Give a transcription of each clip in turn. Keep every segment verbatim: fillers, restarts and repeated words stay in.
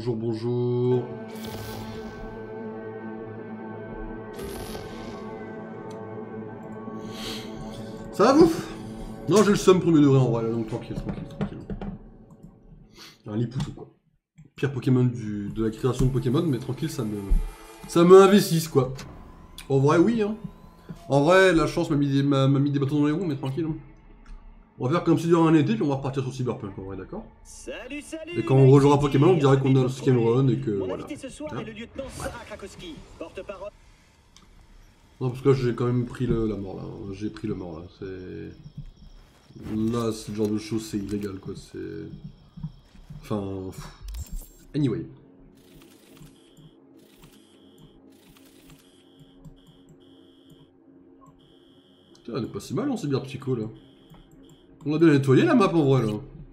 bonjour, bonjour. Ça va vous? Non, j'ai le seum premier degré en vrai, là, donc tranquille, tranquille, tranquille. Un Lipoutou, quoi. Pire Pokémon du, de la création de Pokémon, mais tranquille, ça me... Ça me investisse, quoi. En vrai, oui, hein. En vrai, la chance m'a mis, des, m'a, m'a mis des bâtons dans les roues, mais tranquille. Hein. On va faire comme si durant un été, puis on va repartir sur Cyberpunk, en vrai, d'accord? Salut, salut. Et quand on rejouera Pokémon, on dirait qu'on a le scam run et que Mon voilà. invité ce soir Hein, est le lieutenant Sarah Krakowski, porte-parole. non, parce que là, j'ai quand même pris le, la mort, là. J'ai pris le mort, là. C'est... Là, ce genre de choses, c'est illégal, quoi. C'est... Enfin... Anyway. Putain, elle est pas si mal en cyberpsycho, là. On a bien nettoyé la map, en vrai, là.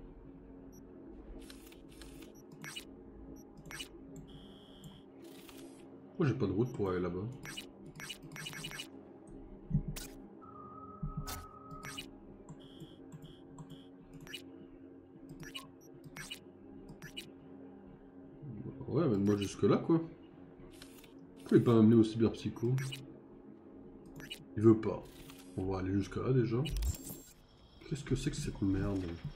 Pourquoi j'ai pas de route pour aller là-bas? Ouais, mais moi jusque là, quoi. Pourquoi il est pas amené au cyberpsycho? Il veut pas. On va aller jusque là, déjà. Qu'est-ce que c'est que cette merde?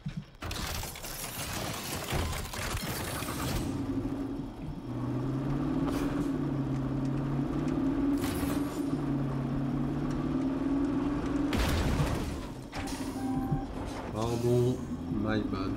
Pardon, my bad.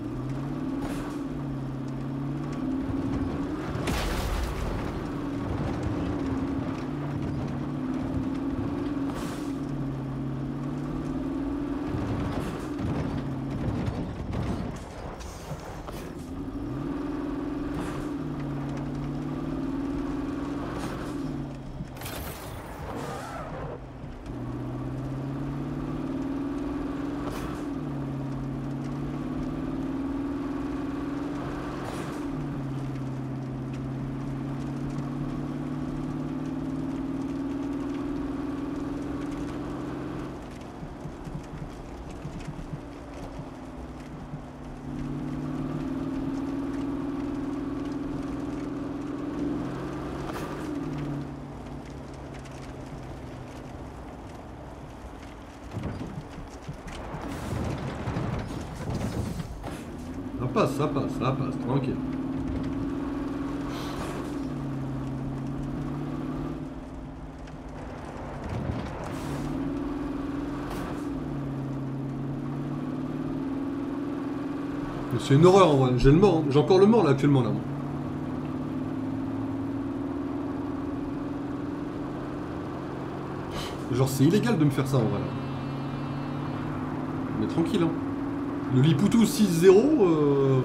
Ça passe, ça passe, ça passe, tranquille. Mais c'est une horreur en vrai, j'ai le mort, hein. J'ai encore le mort là actuellement là. Genre c'est illégal de me faire ça en vrai là. Mais tranquille hein. Le Lipoutou six zéro euh...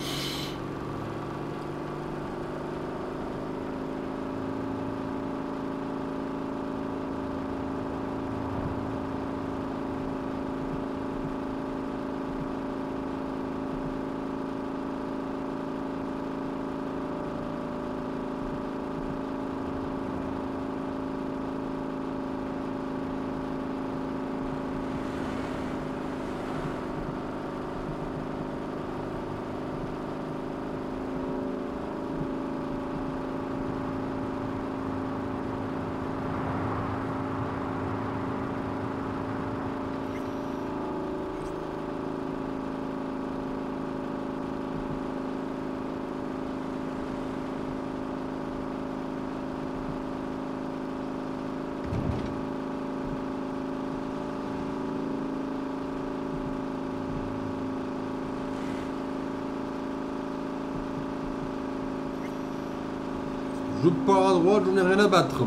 Je pars à droite, j'en ai rien à battre.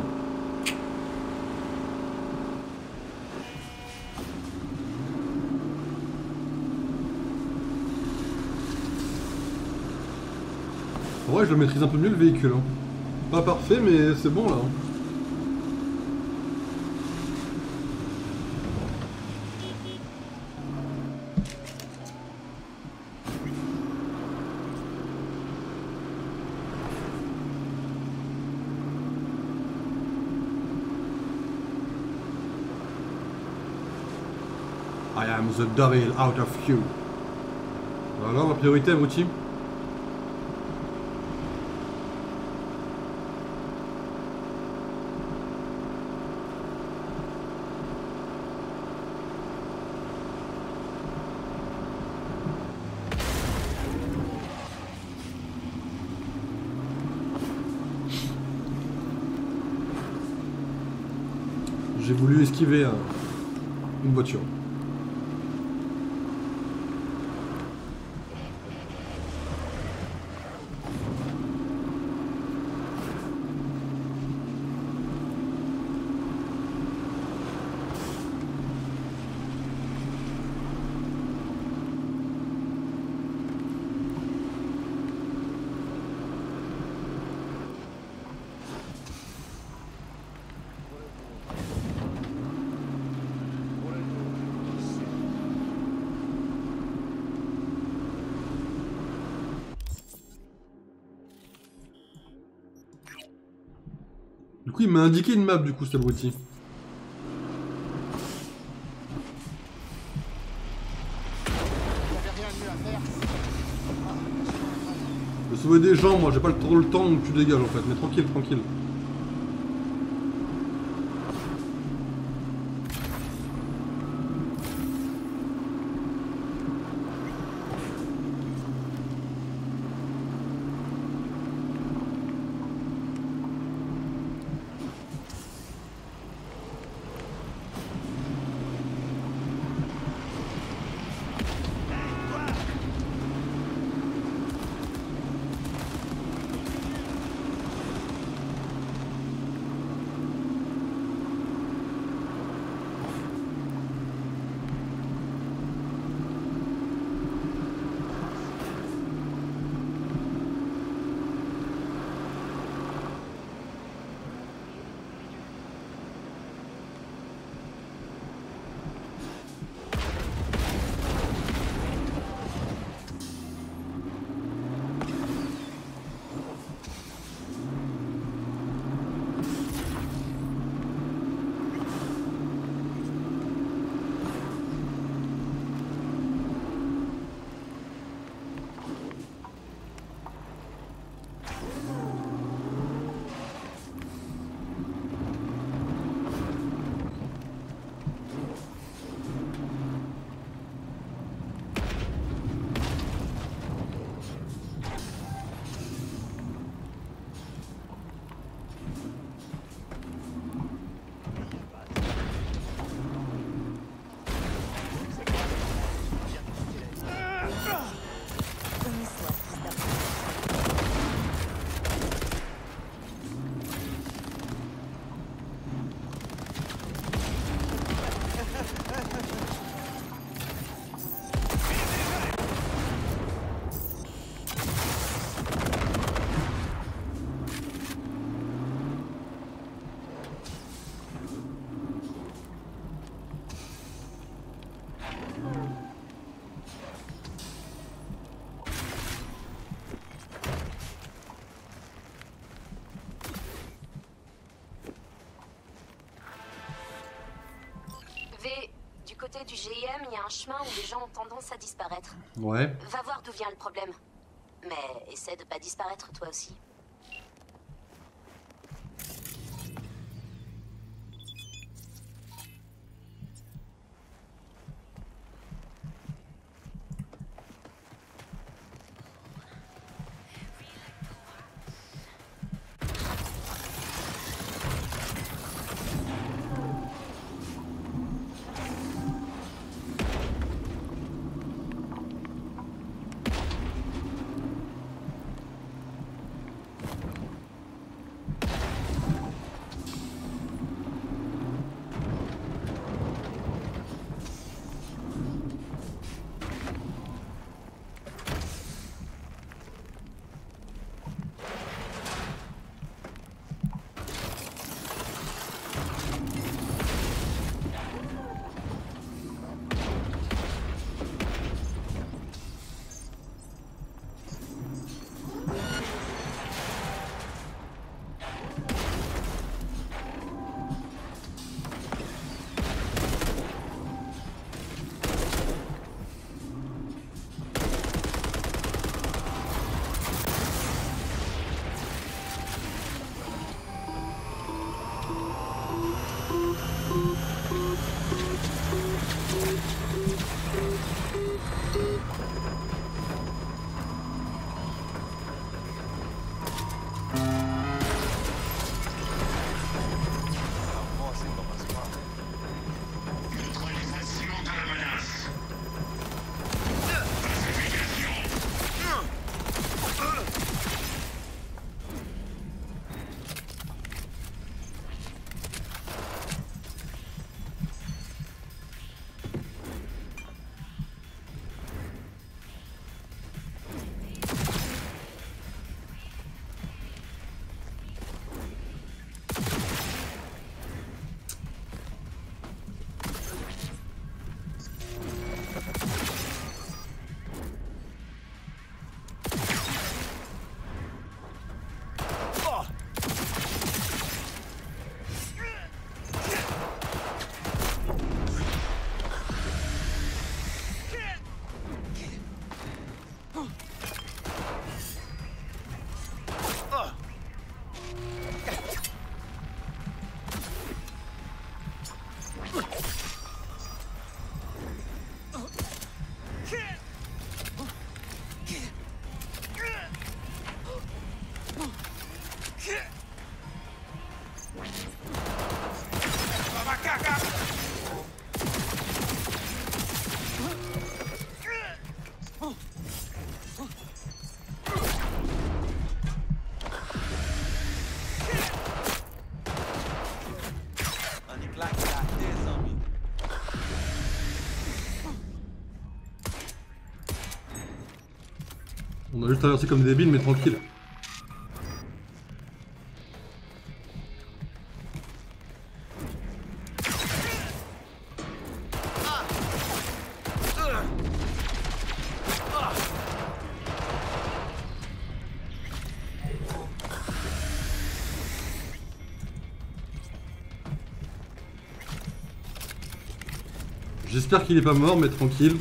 En vrai, je le maîtrise un peu mieux le véhicule. Hein. Pas parfait, mais c'est bon là. Hein. I am the devil out of you. Alors, la priorité, abruti. J'ai voulu esquiver euh, une voiture. Du coup, il m'a indiqué une map, du coup, cet abruti. Je veux sauver des gens, moi, j'ai pas le, trop le temps, donc tu dégages, en fait. Mais tranquille, tranquille. V, du côté du G I M, il y a un chemin où les gens ont tendance à disparaître. Ouais. Va voir d'où vient le problème. Mais essaie de pas disparaître toi aussi. On a juste traversé comme des débiles, mais tranquille. J'espère qu'il est pas mort, mais tranquille.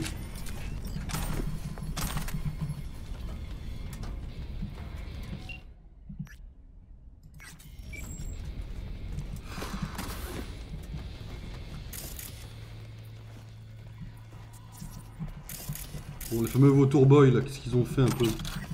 Bon, les fameux vautour boys là, qu'est-ce qu'ils ont fait un peu?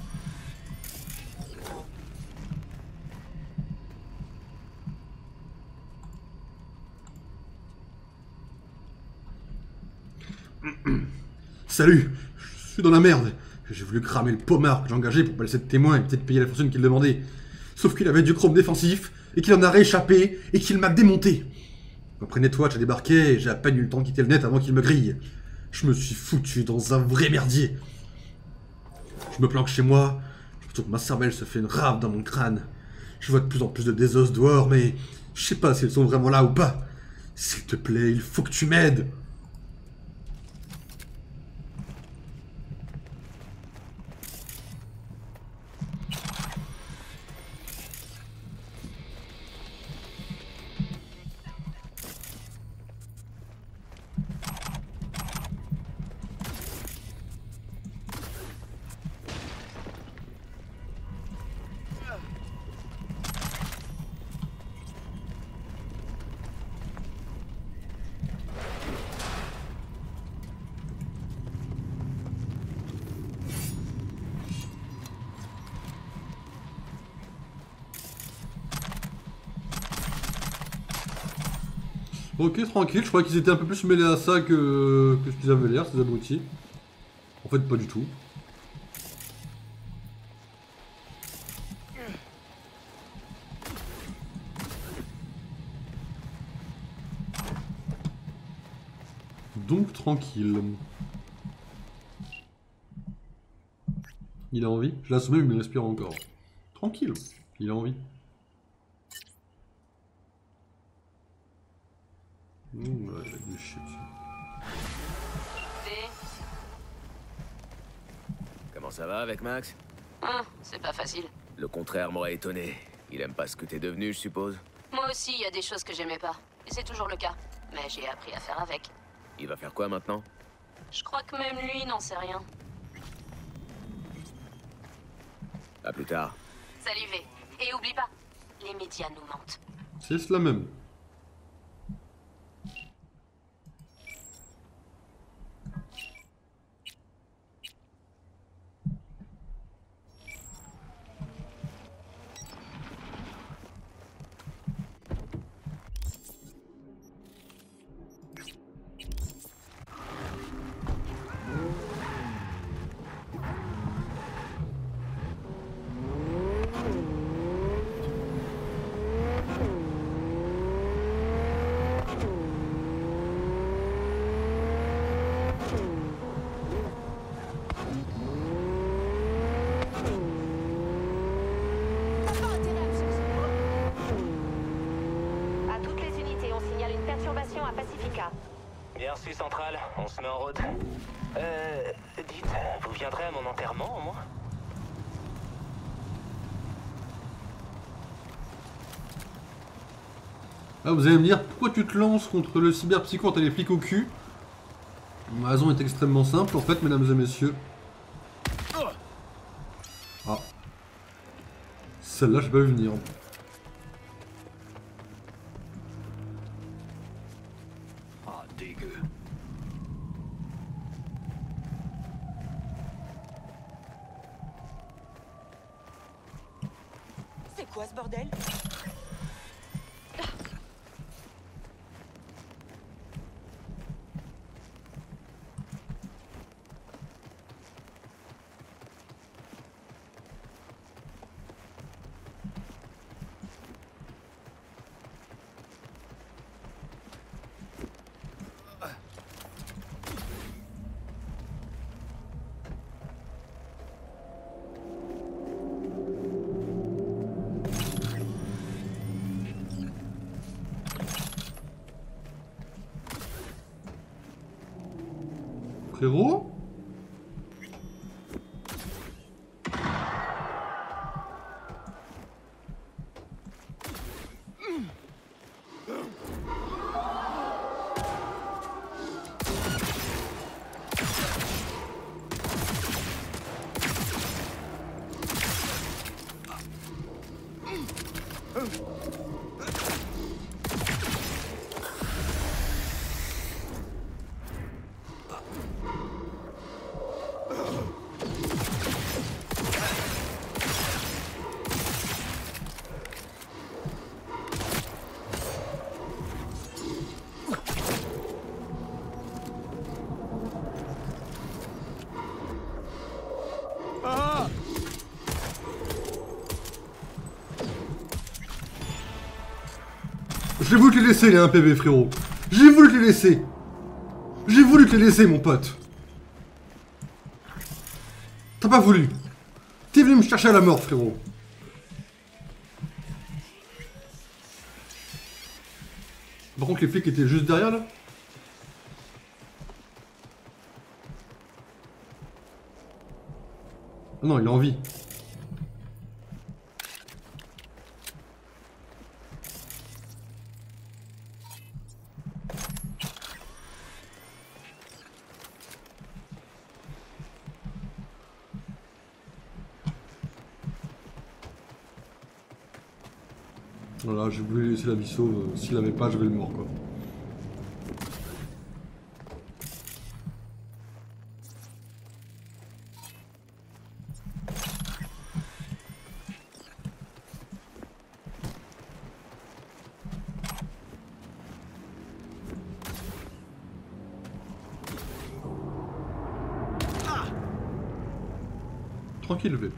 Salut, je suis dans la merde. J'ai voulu cramer le pommard que j'ai engagé pour pas laisser de témoin et peut-être payer la fortune qu'il demandait. Sauf qu'il avait du chrome défensif et qu'il en a rééchappé et qu'il m'a démonté. Après Netwatch a débarqué et j'ai à peine eu le temps de quitter le net avant qu'il me grille. Je me suis foutu dans un vrai merdier. Je me planque chez moi, je trouve que ma cervelle se fait une rave dans mon crâne. Je vois de plus en plus de désosses dehors, mais je sais pas si elles sont vraiment là ou pas. S'il te plaît, il faut que tu m'aides. Ok, tranquille, je croyais qu'ils étaient un peu plus mêlés à ça que, que ce qu'ils avaient l'air, ces abrutis. En fait, pas du tout. Donc, tranquille. Il a envie. Je l'ai assommé, mais il respire encore. Tranquille, il a envie. Mmh, ouais, j'ai du shit. Comment ça va avec Max? Hum, c'est pas facile. Le contraire m'aurait étonné. Il aime pas ce que t'es devenu, je suppose. Moi aussi, il y a des choses que j'aimais pas. Et c'est toujours le cas. Mais j'ai appris à faire avec. Il va faire quoi maintenant? Je crois que même lui n'en sait rien. À plus tard. Salut V. Et oublie pas, les médias nous mentent. C'est cela même. Merci Central, on se met en route. Euh, dites, vous viendrez à mon enterrement au moins? Ah, vous allez me dire, pourquoi tu te lances contre le cyberpsycho quand t'as les flics au cul? Ma raison est extrêmement simple, en fait, mesdames et messieurs. Ah. Celle-là, j'ai pas vu venir. Ah, dégueu. C'est quoi ce bordel? Frérot? J'ai voulu te les laisser les un P V frérot. J'ai voulu te les laisser. J'ai voulu te les laisser mon pote. T'as pas voulu. T'es venu me chercher à la mort frérot. Par contre les flics étaient juste derrière là. Ah non il est en vie. Voilà, j'ai voulu laisser la Bisso, euh, s'il l'avait pas, je vais le mort quoi. Tranquille, V.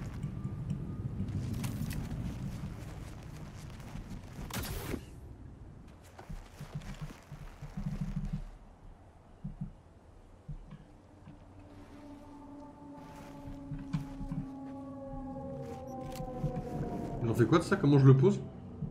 J'en fais quoi de ça? Comment je le pose?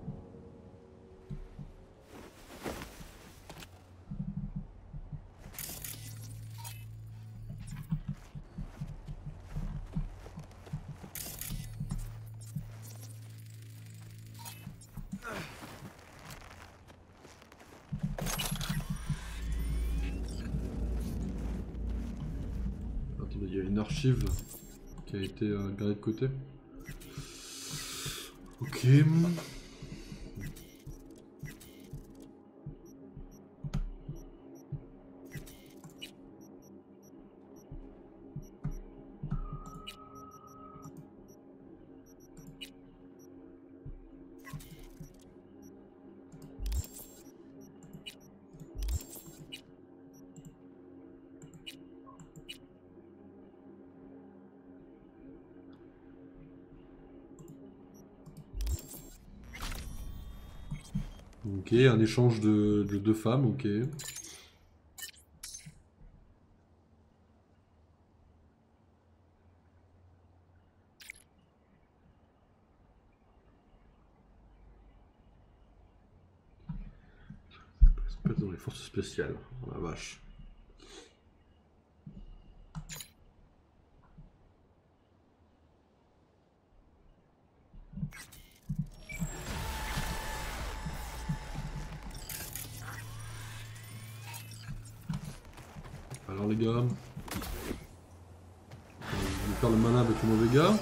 Attendez, il y a une archive qui a été euh, gardée de côté. Ok. Ok, un échange de, de deux femmes, ok. C'est pas dans les forces spéciales, oh la vache. Alors les gars, je vais faire le mana avec le mauvais gars.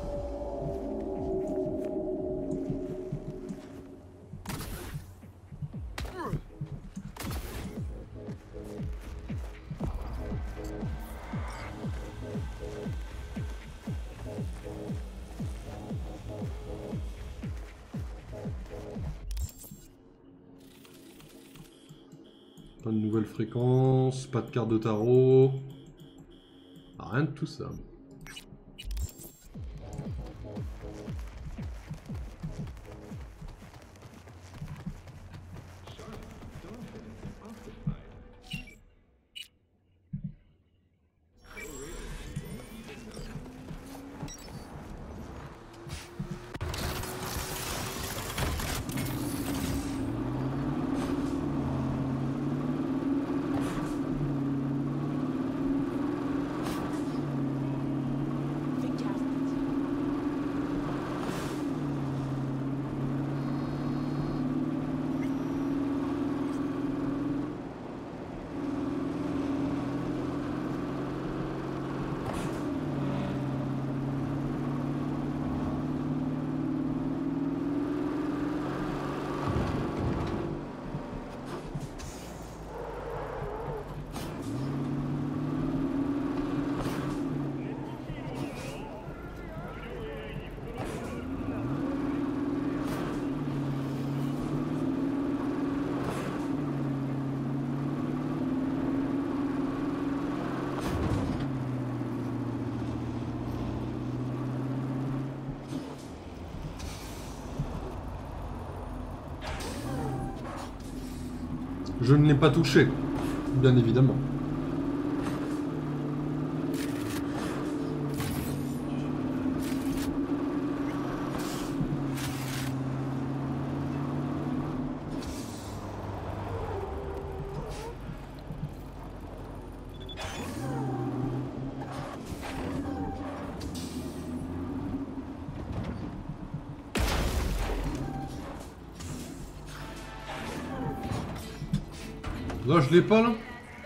Pas de nouvelles fréquences, pas de carte de tarot. Rien de tout ça. Je ne l'ai pas touché, bien évidemment. Là, je l'ai pas, là.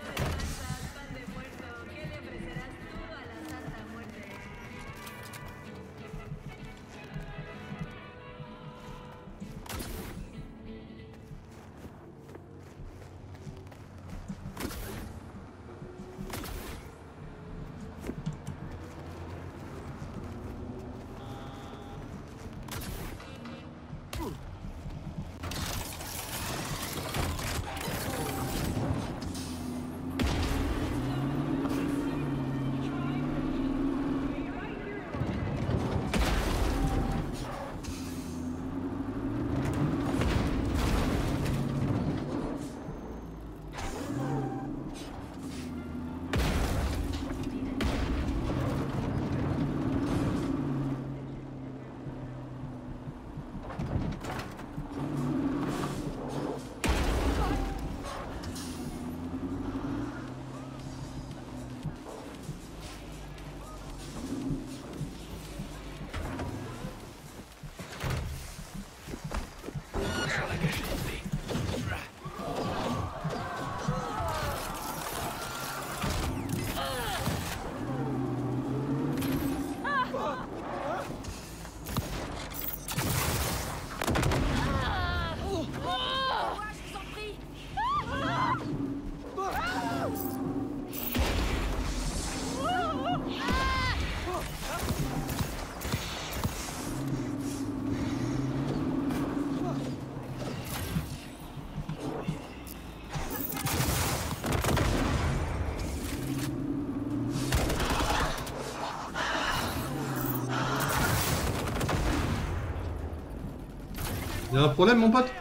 Y'a un problème, mon pote?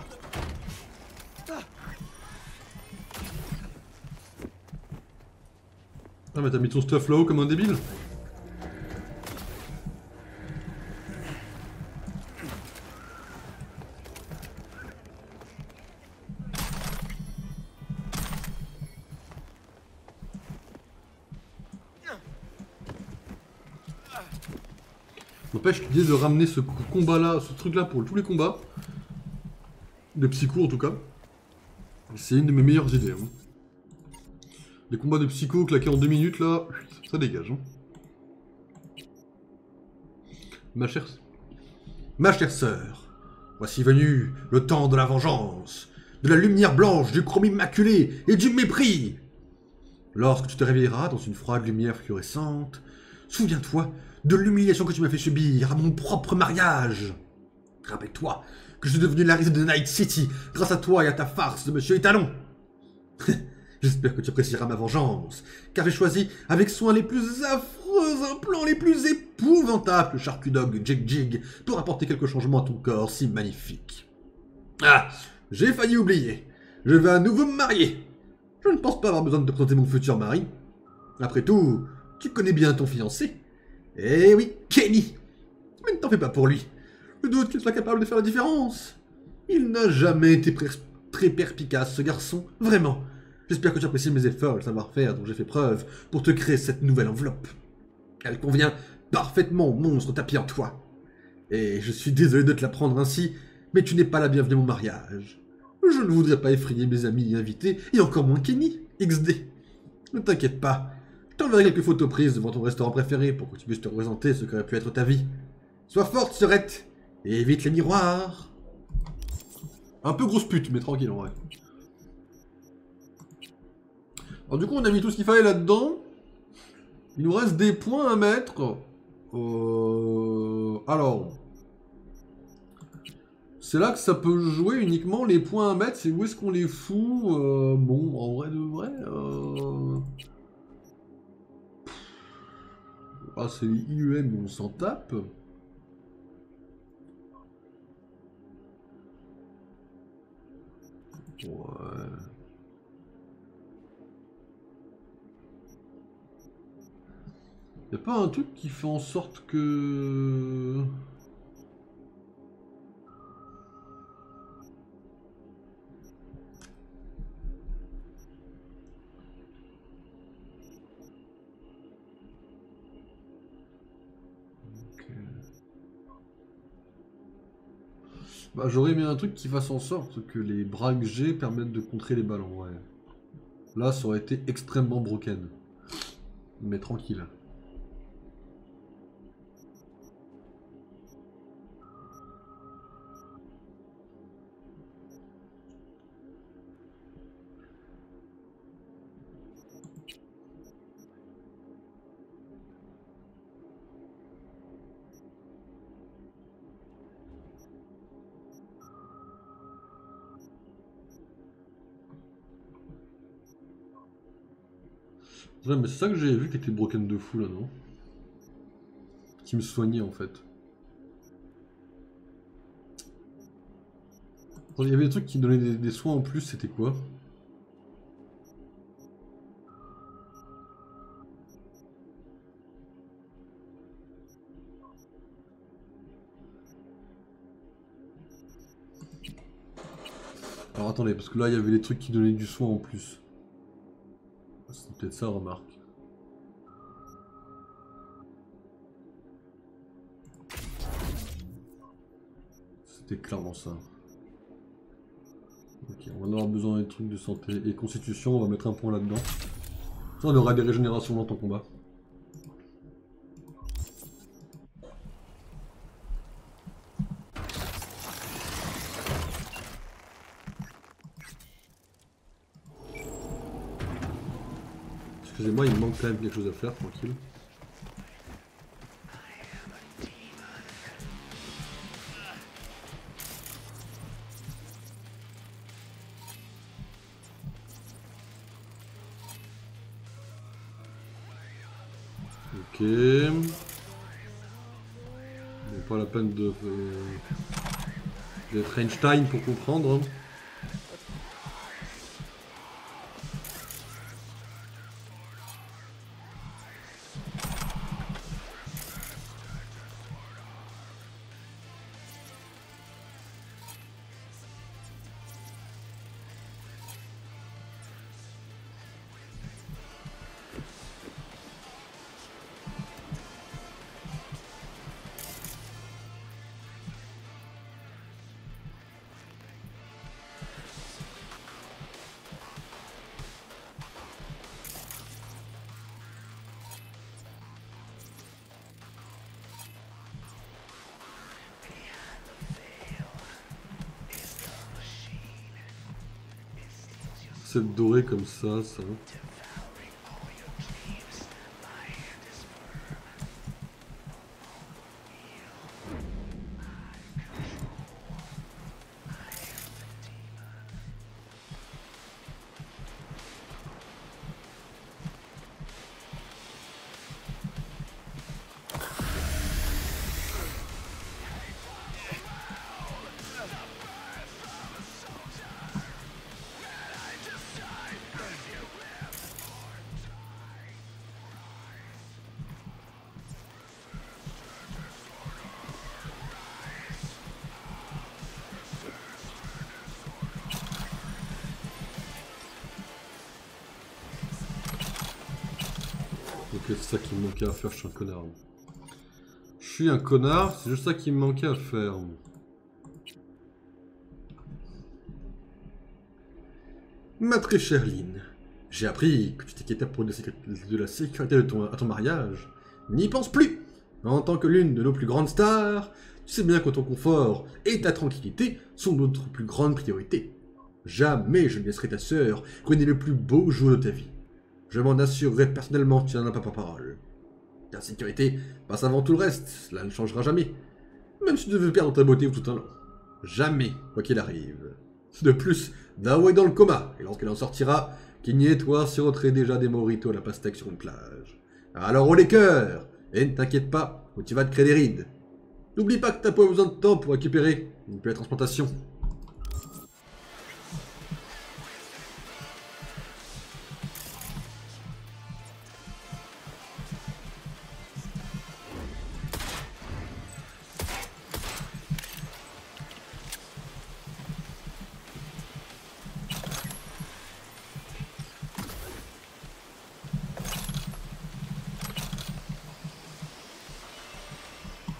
Ah, mais t'as mis ton stuff là-haut comme un débile? N'empêche l'idée de ramener ce combat là, ce truc là pour tous les combats, de psycho en tout cas, c'est une de mes meilleures idées. Hein. Les combats de psycho claqués en deux minutes là, ça dégage. Hein. Ma chère... Ma chère sœur, voici venu le temps de la vengeance, de la lumière blanche, du chrome immaculé et du mépris. Lorsque tu te réveilleras dans une froide lumière fluorescente, souviens-toi de l'humiliation que tu m'as fait subir à mon propre mariage. Rappelle-toi que je suis devenu la risée de Night City grâce à toi et à ta farce de Monsieur Étalon. J'espère que tu apprécieras ma vengeance, car j'ai choisi avec soin les plus affreux implants, les plus épouvantables que Charcudog Jig Jig pour apporter quelques changements à ton corps si magnifique. Ah, j'ai failli oublier. Je vais à nouveau me marier. Je ne pense pas avoir besoin de te présenter mon futur mari. Après tout, tu connais bien ton fiancé. Eh oui, Kenny. Mais ne t'en fais pas pour lui. Je doute qu'il soit capable de faire la différence. Il n'a jamais été très perspicace, ce garçon. Vraiment. J'espère que tu apprécies mes efforts, le savoir-faire dont j'ai fait preuve pour te créer cette nouvelle enveloppe. Elle convient parfaitement au monstre tapis en toi. Et je suis désolé de te la prendre ainsi, mais tu n'es pas la bienvenue à mon mariage. Je ne voudrais pas effrayer mes amis et invités, et encore moins Kenny, X D. Ne t'inquiète pas, je t'enverrai quelques photos prises devant ton restaurant préféré pour que tu puisses te représenter ce qu'aurait pu être ta vie. Sois forte, sœurette, et évite les miroirs. Un peu grosse pute, mais tranquille en vrai. Alors du coup, on a mis tout ce qu'il fallait là-dedans. Il nous reste des points à mettre. Euh... Alors... C'est là que ça peut jouer uniquement les points à mettre, c'est où est-ce qu'on les fout. Euh... Bon, en vrai de vrai... Euh... Ah, c'est les I U M, on s'en tape. Ouais... Y'a pas un truc qui fait en sorte que... Bah, j'aurais aimé un truc qui fasse en sorte que les braques G permettent de contrer les ballons, ouais. Là, ça aurait été extrêmement broken. Mais tranquille. Ouais, mais c'est ça que j'ai vu qui était broken de fou là, non? Qui me soignait en fait. Il y avait des trucs qui donnaient des, des soins en plus, c'était quoi? Alors attendez, parce que là il y avait des trucs qui donnaient du soin en plus. C'est peut-être ça, remarque. C'était clairement ça. Ok, on va en avoir besoin des trucs de santé et constitution, on va mettre un point là-dedans. Ça, on aura des régénérations dans ton combat. Excusez-moi, il me manque quand même quelque chose à faire, tranquille. Ok. Bon, pas la peine de... Euh, d'être Einstein pour comprendre. Hein. C'est doré comme ça, ça. C'est ça qui me manquait à faire, je suis un connard. Je suis un connard, c'est juste ça qui me manquait à faire. Ma très chère Lynn, j'ai appris que tu t'inquiétais pour de la sécurité de ton, à ton mariage. N'y pense plus. En tant que l'une de nos plus grandes stars, tu sais bien que ton confort et ta tranquillité sont notre plus grande priorité. Jamais je ne laisserai ta sœur ruiner le plus beau jour de ta vie. Je m'en assurerai personnellement, tu n'en as pas par parole. Ta sécurité passe avant tout le reste, cela ne changera jamais. Même si tu devais perdre ta beauté ou tout un long. Jamais, quoi qu'il arrive. De plus, Dao est dans le coma, et lorsqu'elle en sortira, Kenny et toi siroterez déjà des mojitos à la pastèque sur une plage. Alors haut les cœurs, et ne t'inquiète pas, ou tu vas te créer des rides. N'oublie pas que t'as pas besoin de temps pour récupérer une belle transplantation.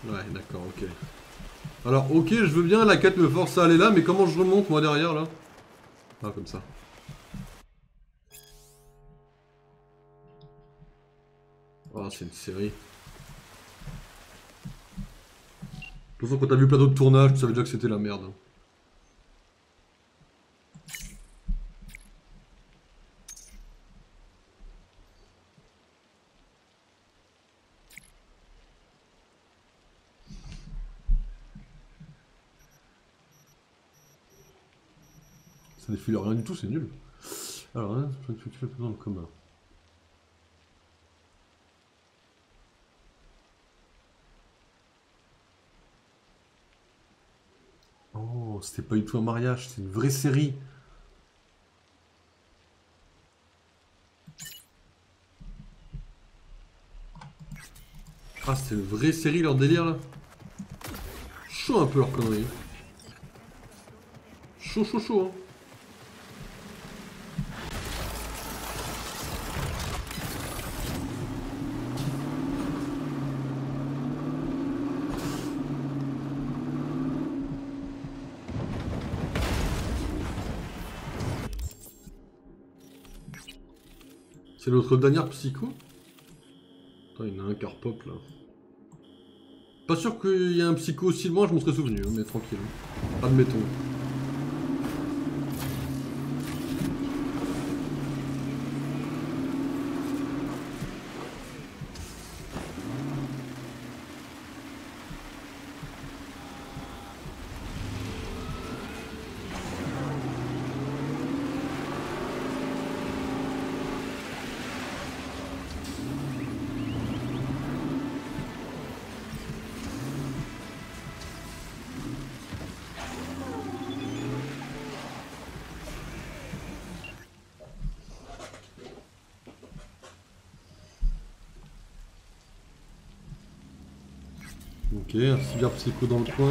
Ouais, d'accord, ok. Alors, ok, je veux bien, la quête me force à aller là, mais comment je remonte, moi, derrière, là? Ah, comme ça. Oh, c'est une série. De toute façon, quand t'as vu le plateau de tournage, tu savais déjà que c'était la merde. Ça défile rien du tout, c'est nul. Alors, hein, je crois que tu fais plus dans le commun. Oh, c'était pas du tout un mariage, c'est une vraie série. Ah, c'était une vraie série leur délire là. Chaud un peu leur connerie. Chaud, chaud, chaud. Hein. C'est l'autre dernière psycho? Attends, il y en a un car pop là. Pas sûr qu'il y ait un psycho aussi loin, je m'en serais souvenu, hein, mais tranquille. Admettons. Ok, un cyber psycho dans le coin.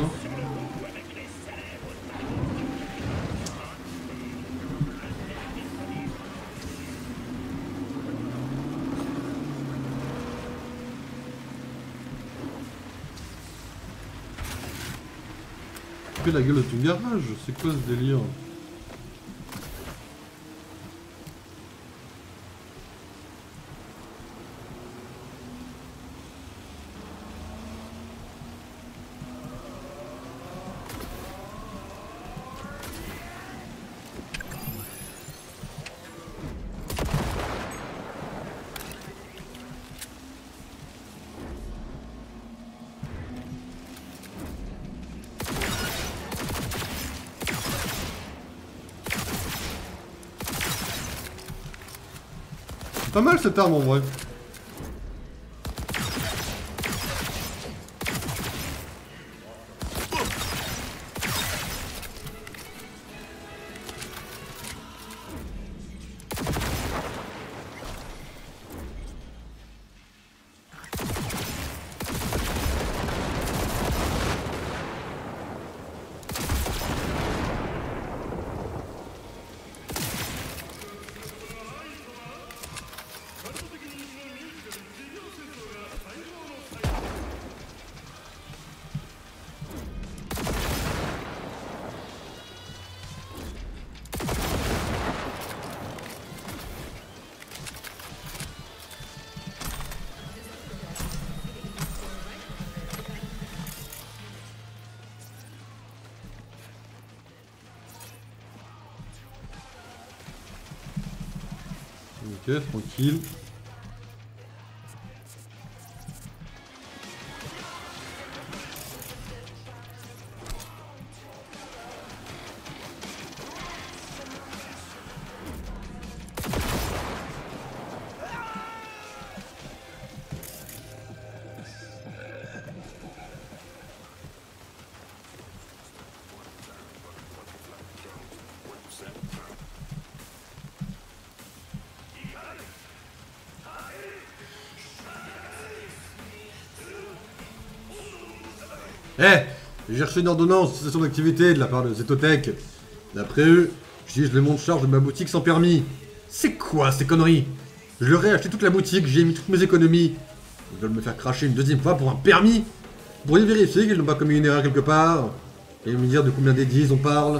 Que la gueule de ton garage, c'est quoi ce délire? Pas mal cette arme en vrai. Ok, tranquille. Eh, j'ai cherché une ordonnance de cessation d'activité de la part de Zetotech. D'après eux, j'utilise le monte charge de ma boutique sans permis. C'est quoi ces conneries? Je leur ai acheté toute la boutique, j'ai mis toutes mes économies. Ils veulent me faire cracher une deuxième fois pour un permis? Vous pourriez vérifier qu'ils n'ont pas commis une erreur quelque part et me dire de combien des dix on parle.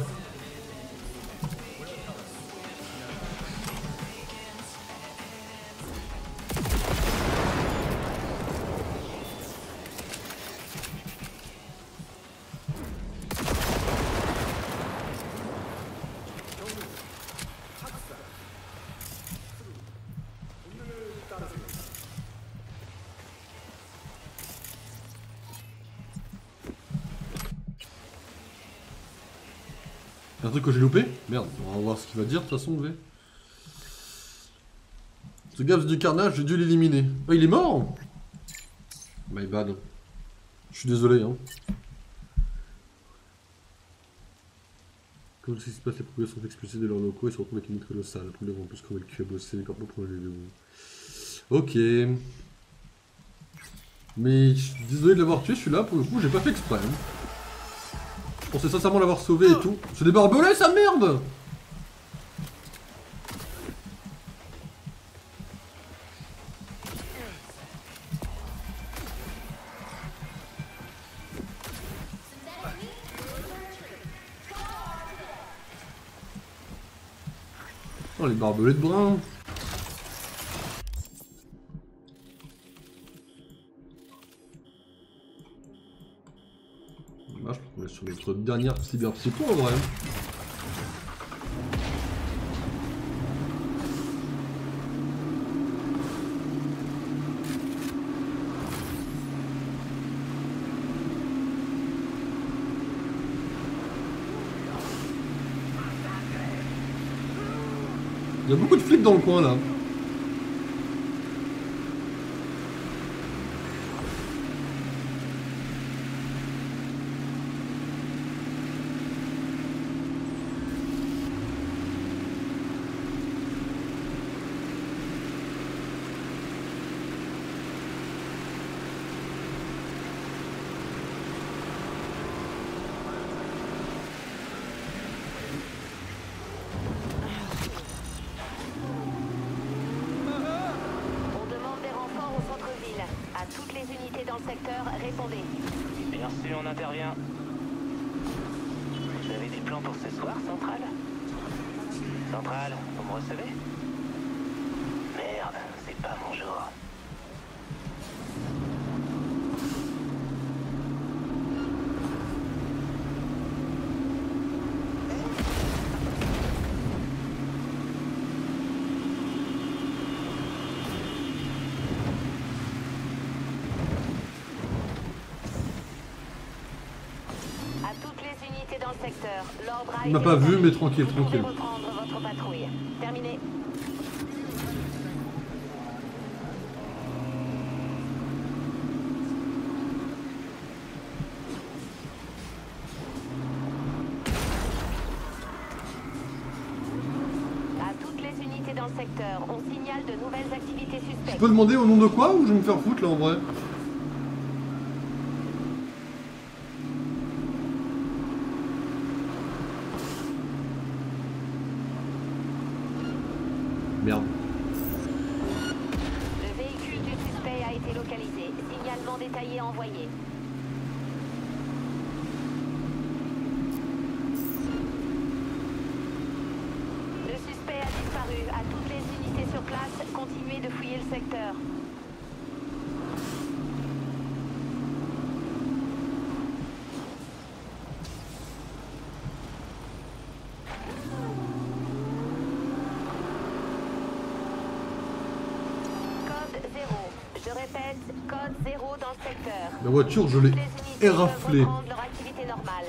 Un truc que j'ai loupé? Merde, on va voir ce qu'il va dire de toute façon, V. Ce gars faisait du carnage, j'ai dû l'éliminer. Oh, il est mort? My bad. Je suis désolé, hein. Comment ça se passe, les propriétaires sont expulsés de leurs locaux et se retrouvent avec une colossale. Le problème en plus crever le cul à bosser, les corps pour les vidéos. Ok. Mais je suis désolé de l'avoir tué, celui-là, pour le coup, j'ai pas fait exprès. Hein. Je pensais sincèrement l'avoir sauvé et tout. C'est des barbelés, sa merde! Oh, les barbelés de brun! Là, je pense qu'on est sur notre dernière cyberpsycho en vrai. Il y a beaucoup de flics dans le coin là. À toutes les unités dans le secteur, répondez. Bien sûr, on intervient. Vous avez des plans pour ce soir, Centrale? Centrale, vous me recevez? Merde, c'est pas mon jour. Dans le secteur, l'ordre a Il m'a été pas vu, établi. mais tranquille, Vous pouvez tranquille. reprendre votre patrouille. Terminé. À toutes les unités dans le secteur, on signale de nouvelles activités Je suspectes. peux demander au nom de quoi ou je vais me faire foutre là en vrai? Merde. Le véhicule du suspect a été localisé. Signalement détaillé envoyé. Le suspect a disparu. À toutes les unités sur place, continuez de fouiller le secteur. Je répète, code zéro dans le secteur. La voiture, je l'ai Toutes les unités peuvent éraflée. reprendre leur activité normale.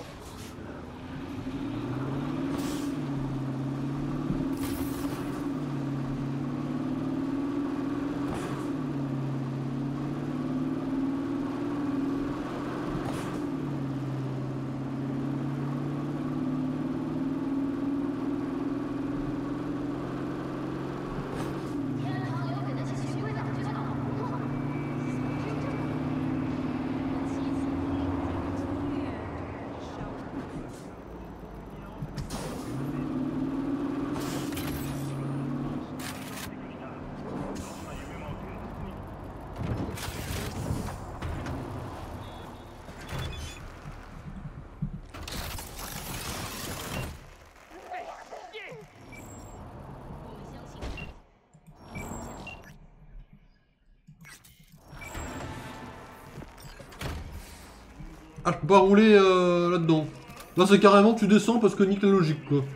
Ah, je peux pas rouler euh, là-dedans. Là, c'est carrément tu descends parce que nique la logique, quoi.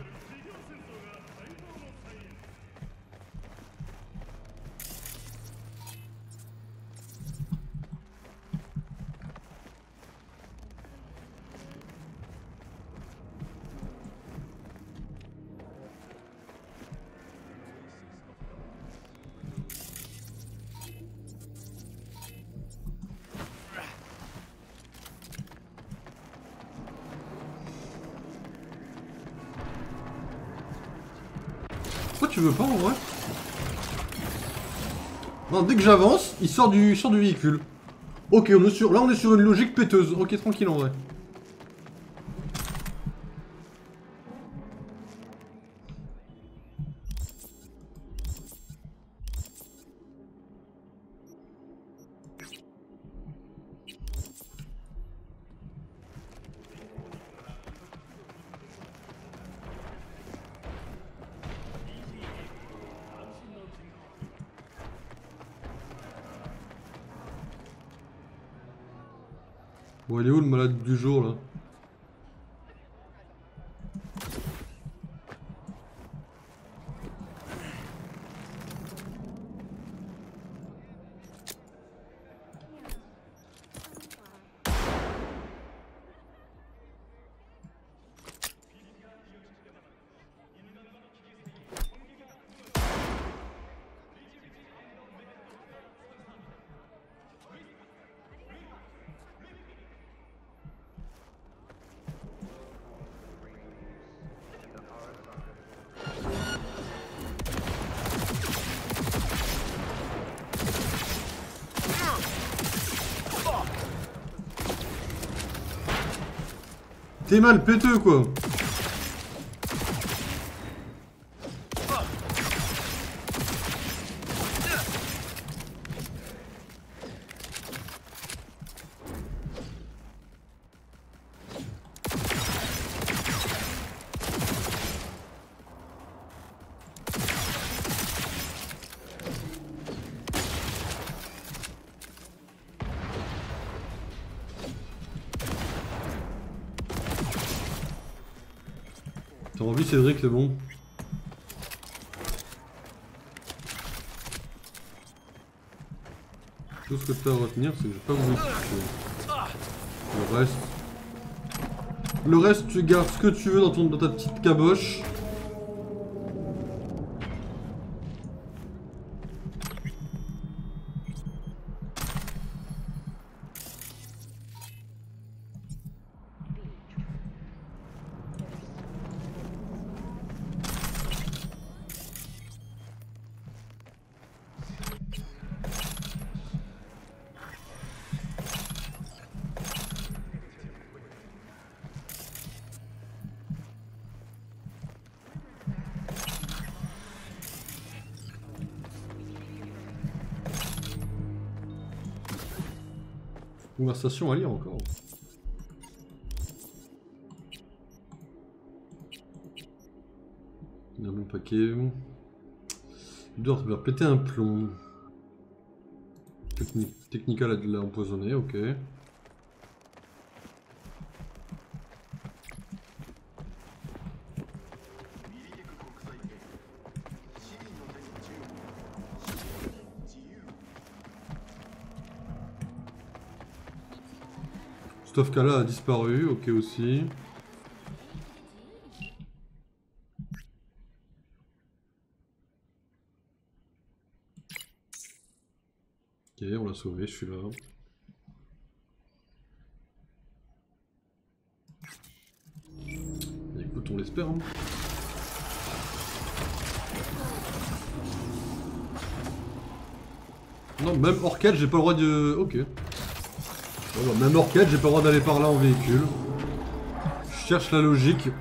Pourquoi tu veux pas en vrai? Non, dès que j'avance, il sort du, il sort du véhicule. Ok, on est sur, là on est sur une logique péteuse. Ok, tranquille en vrai. Bon, il est où le malade du jour là? T'es mal péteux quoi. T'as envie Cédric, c'est bon. Tout ce que tu as à retenir, c'est que j'ai pas voulu le reste. Le reste, tu gardes ce que tu veux dans, ton, dans ta petite caboche. Conversation à lire encore. Il y a un bon paquet. Il doit faire péter un plomb. Techni Technical l'a empoisonné, ok. Stovkala a disparu, ok aussi. Ok, on l'a sauvé, je suis là. Et écoute, on l'espère. Hein. Non, même hors quête, j'ai pas le droit de... Ok. Bon, bah, même hors quête, j'ai pas le droit d'aller par là en véhicule. Je cherche la logique.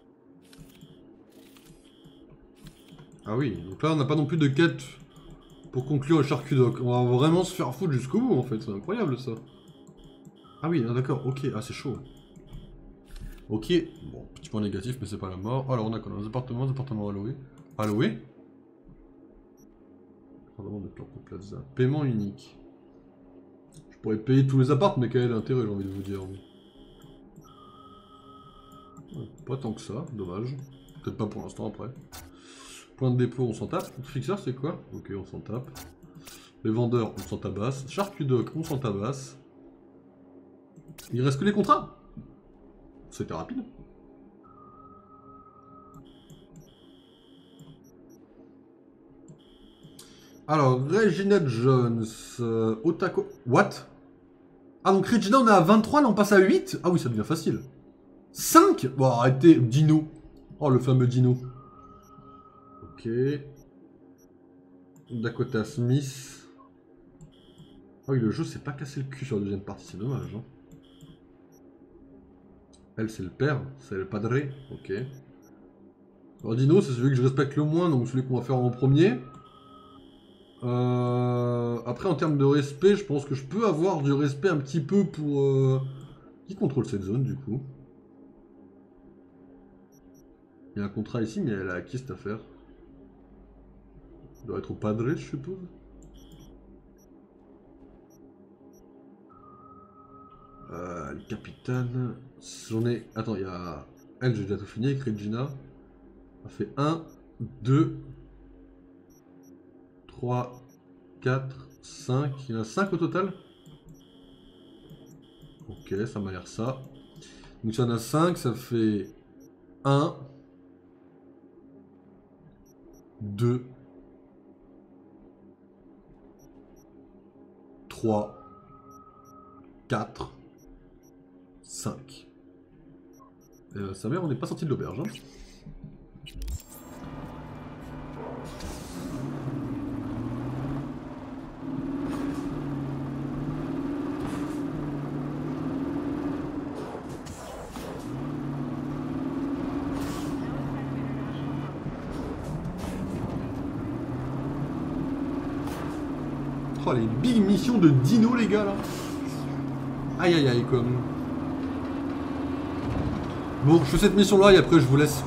Ah oui, donc là on n'a pas non plus de quête Pour conclure le charcudoc, on va vraiment se faire foutre jusqu'au bout en fait, c'est incroyable ça. Ah oui, ah, d'accord, ok, ah c'est chaud. Ok, bon, petit point négatif, mais c'est pas la mort. Alors on a quoi dans les appartements, des appartements à louer. À louer Appartement de Campo Plaza. Paiement unique. Je pourrais payer tous les apparts, mais quel est l'intérêt, j'ai envie de vous dire. Ouais, pas tant que ça, dommage. Peut-être pas pour l'instant après. Point de dépôt, on s'en tape. Fixeur, c'est quoi? Ok, on s'en tape. Les vendeurs, on s'en tabasse. Charcudoc, on s'en tabasse. Il reste que les contrats. C'était rapide. Alors, Regina Jones, euh, Otako... What? Ah, donc Regina, on est à vingt-trois, là on passe à huit? Ah oui, ça devient facile. cinq? Bon, arrêtez, Dino. Oh, le fameux Dino. Ok. Dakota Smith. Ah oui, le jeu s'est pas cassé le cul sur la deuxième partie, c'est dommage. Hein. Elle, c'est le père, c'est le padre. Ok. Alors, Dino, c'est celui que je respecte le moins, donc celui qu'on va faire en premier. Euh... Après, en termes de respect, je pense que je peux avoir du respect un petit peu pour... Euh... Qui contrôle cette zone, du coup? Il y a un contrat ici, mais elle a à qui cette affaire? Ça doit être au padre, je suppose. Euh, le capitaine... J'en ai... Attends, il y a... Elle, j'ai déjà tout fini avec Regina. Ça fait un, deux... trois, quatre, cinq... Il y en a cinq au total? Ok, ça m'a l'air ça. Donc il y en a cinq, ça fait... un... deux... trois... quatre... cinq. Euh, sa mère, on n'est pas sorti de l'auberge. Hein. Oh, les big missions de Dino, les gars, là. Aïe, aïe, aïe, comme... Bon, je fais cette mission-là et après, je vous laisse.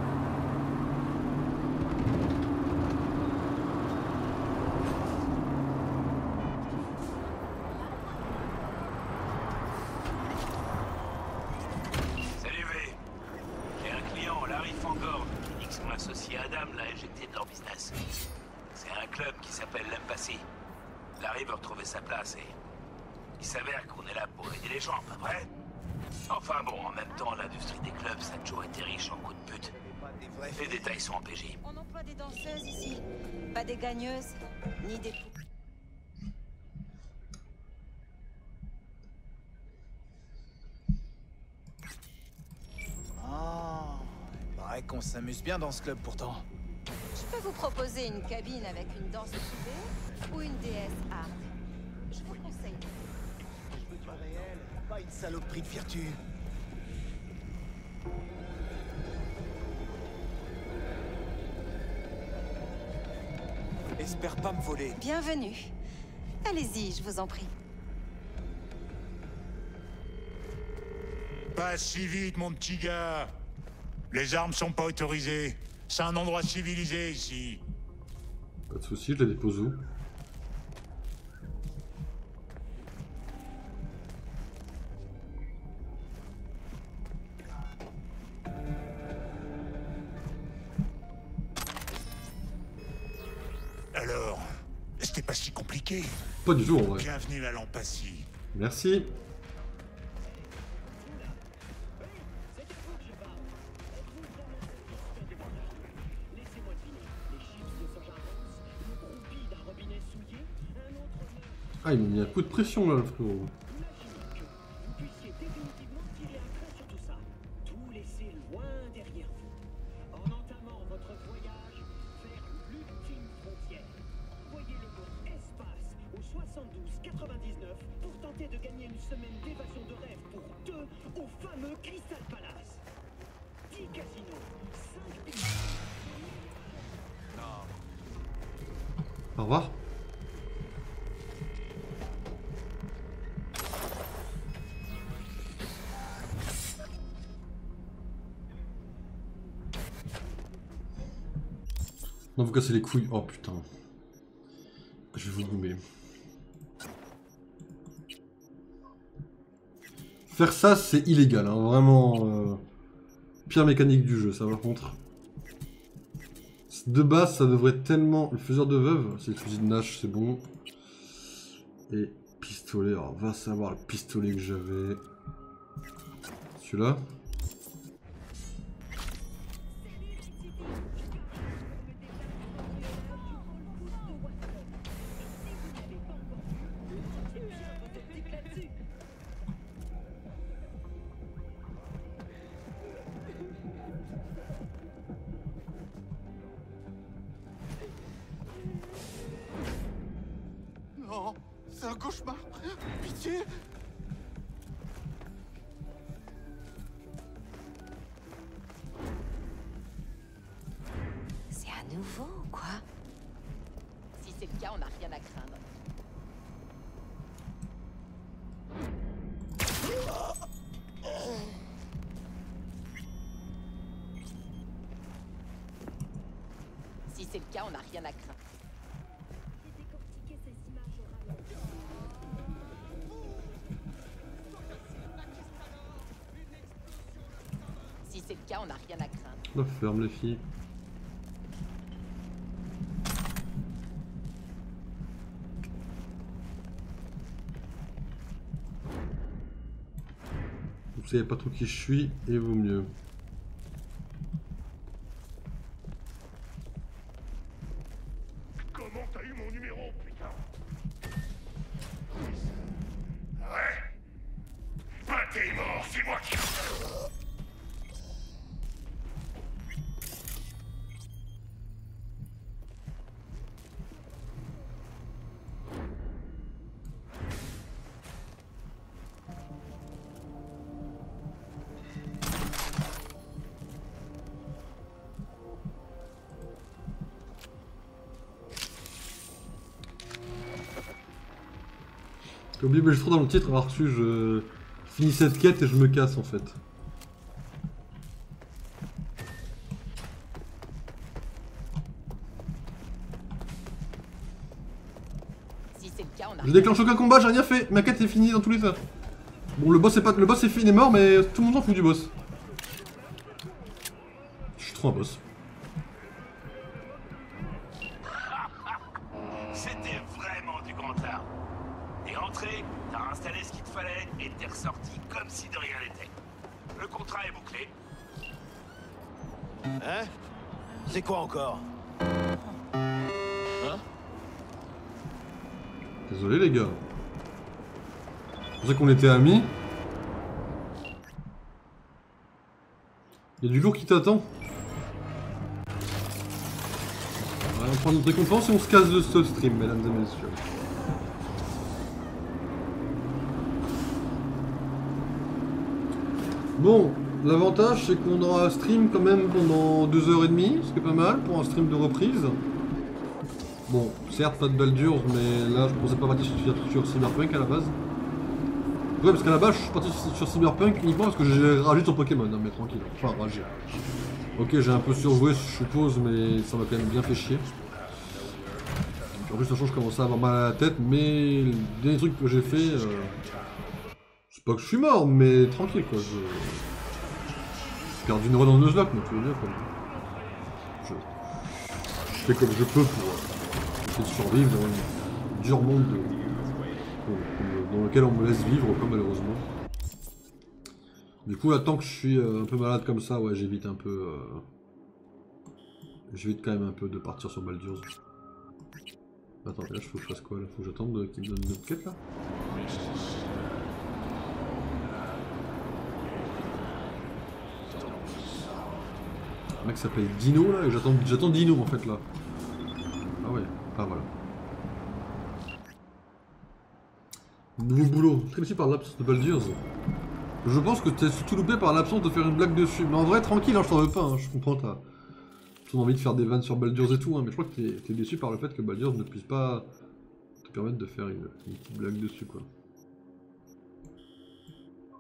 Salut V. J'ai un client, Larry Fangorn, qui dit que son associé Adam l'a éjecté de leur business. C'est un club qui s'appelle l'Empathy. Larry veut retrouver sa place et... Il s'avère qu'on est là pour aider les gens, pas vrai? Enfin bon, en même temps, l'industrie des clubs, ça a toujours été riche en coups de pute. Les détails sont en P J. On emploie des danseuses ici, pas des gagneuses, ni des poupées. Ah, il paraît qu'on s'amuse bien dans ce club pourtant. Je peux vous proposer une cabine avec une danse privée ou une déesse hard. Je vous conseille. Je veux du réel, pas une saloperie de vertu. Espère pas me voler. Bienvenue. Allez-y, je vous en prie. Pas si vite, mon petit gars. Les armes sont pas autorisées. C'est un endroit civilisé ici. Pas de soucis, je la dépose où? Alors, c'était pas si compliqué. Pas du tout en vrai. Bienvenue à l'Empathy. Merci. Ah, il m'a mis un coup de pression là, le frérot. soixante-douze quatre-vingt-dix-neuf pour tenter de gagner une semaine d'évasion de rêve pour deux au fameux Crystal Palace. dix casinos, cinq... Au revoir. Non, vous cassez les couilles. Oh putain. Je vais vous gommer. Faire ça, c'est illégal, hein. Vraiment. Euh... Pire mécanique du jeu, ça par contre. De base, ça devrait être tellement... Le faiseur de veuve, c'est le fusil de Nash, c'est bon. Et pistolet, alors va savoir le pistolet que j'avais. Celui-là. Non, c'est un cauchemar. Pitié. C'est à nouveau ou quoi? Si c'est le cas, on n'a rien à craindre. Si c'est le cas, on n'a rien à craindre. Si c'est le cas, on n'a rien à craindre. La ferme les filles. Vous savez pas trop qui je suis et vaut mieux. Comment t'as eu mon numéro, putain? Ouais. Bah t'es mort, c'est moi qui... J'ai oublié, mais je trouve dans le titre, avoir reçu, je finis cette quête et je me casse en fait. Si c'est le cas, on a... Je déclenche aucun combat, j'ai rien fait, ma quête est finie dans tous les cas. Bon, le boss est pas, le boss est fini, il est mort, mais tout le monde s'en fout du boss. Je suis trop un boss. C'était vraiment du grand art. T'es rentré, t'as installé ce qu'il te fallait et t'es ressorti comme si de rien n'était. Le contrat est bouclé. Hein? C'est quoi encore? Hein? Désolé les gars. Je pensais qu'on était amis. Il y a du lourd qui t'attend. On va prendre notre récompense et on se casse de ce stream, mesdames et messieurs. Bon, l'avantage c'est qu'on aura un stream quand même pendant deux heures trente, ce qui est pas mal pour un stream de reprise. Bon, certes pas de Baldur's, mais là je pensais pas partir sur, sur Cyberpunk à la base. Ouais, parce qu'à la base je suis parti sur, sur Cyberpunk uniquement parce que j'ai ragé sur Pokémon, hein, mais tranquille. Enfin, ragé. Ok, j'ai un peu surjoué, je suppose, mais ça m'a quand même bien fait chier. En plus, sachant que je commençais à avoir mal à la tête, mais les derniers trucs que j'ai fait, euh... c'est pas que je suis mort, mais tranquille quoi. Je... J'ai perdu une run en Nuzlocke, mais tout va bien quoi. Je... je fais comme je peux pour euh, essayer de survivre dans un dur monde de... dans lequel on me laisse vivre, quoi, malheureusement. Du coup, là, tant que je suis euh, un peu malade comme ça, ouais, j'évite un peu. Euh... J'évite quand même un peu de partir sur Baldur's. Attends, là, faut que je fasse quoi là? Faut que j'attende qu'il me donne une autre quête là? Un mec s'appelle Dino là, et j'attends j'attends Dino en fait là. Ah ouais, ah voilà. Nouveau boulot, très déçu par l'absence de Baldur's. Je pense que t'es surtout loupé par l'absence de faire une blague dessus. Mais en vrai, tranquille, hein, je t'en veux pas, hein, je comprends, t'as ton envie de faire des vannes sur Baldur's et tout, hein, mais je crois que t'es t'es déçu par le fait que Baldur's ne puisse pas te permettre de faire une, une petite blague dessus, quoi.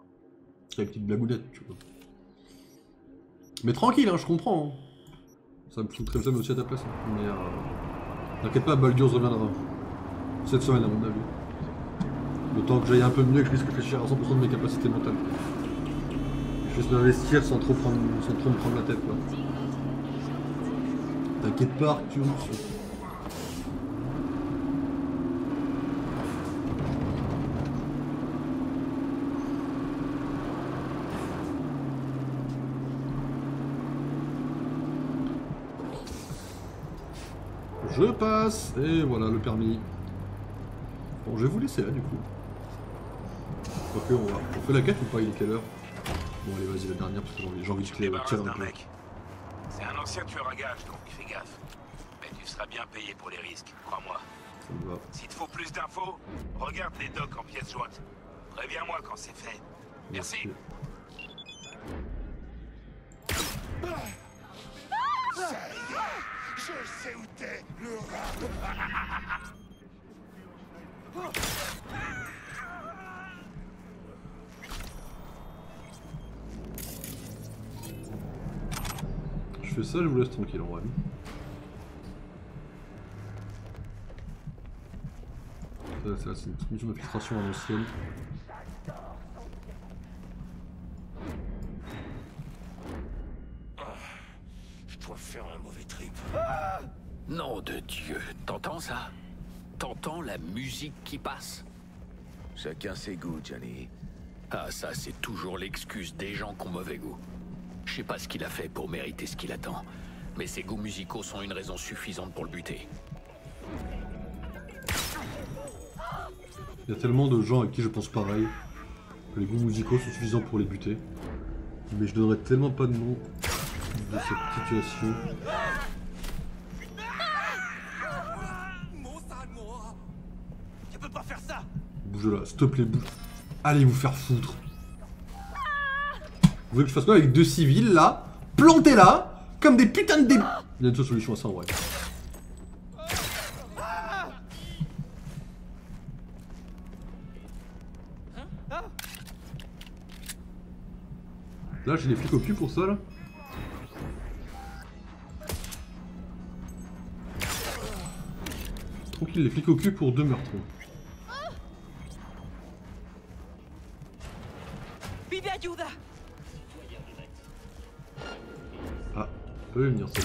Une petite blagounette, tu vois. Mais tranquille, hein, je comprends. Hein. Ça me foutrait le seum aussi à ta place. Hein. Mais euh... t'inquiète pas, Baldur's reviendra. Cette semaine à mon avis. Le temps que j'aille un peu mieux, que je puisse réfléchir à cent pour cent de mes capacités mentales. Je puisse m'investir sans trop prendre, sans trop me prendre la tête quoi. T'inquiète pas Arcturus. Je passe, et voilà le permis. Bon, je vais vous laisser là du coup. Ok, on va. On fait la quête ou pas? Il est quelle heure? Bon, allez, vas-y, la dernière parce que j'ai envie de tirer un peu. C'est un ancien tueur à gages, donc fais gaffe. Mais tu seras bien payé pour les risques, crois-moi. Ça me va. S'il te faut plus d'infos, regarde les docs en pièces jointes. Préviens-moi quand c'est fait. Merci. Ça y est, je sais où t'es, le rat. Je fais ça, je vous laisse tranquille en vrai. Ça, c'est une petite mission d'infiltration à l'ancienne. Je dois faire un mauvais trip. Nom de Dieu, t'entends ça? T'entends la musique qui passe? Chacun ses goûts, Johnny. Ah, ça, c'est toujours l'excuse des gens qui ont mauvais goût. Je sais pas ce qu'il a fait pour mériter ce qu'il attend, mais ses goûts musicaux sont une raison suffisante pour le buter. Il y a tellement de gens à qui je pense pareil, que les goûts musicaux sont suffisants pour les buter. Mais je donnerais tellement pas de nom de cette situation. Tu peux pas faire ça. Bouge là, s'il te plaît, bouge. Allez vous faire foutre. Vous voulez que je fasse quoi avec deux civils là, plantés là, comme des putains de dé... Il y a une seule solution à ça en vrai. Là j'ai des flics au cul pour ça là. Tranquille, les flics au cul pour deux meurtres. Ah, peut venir celle-là.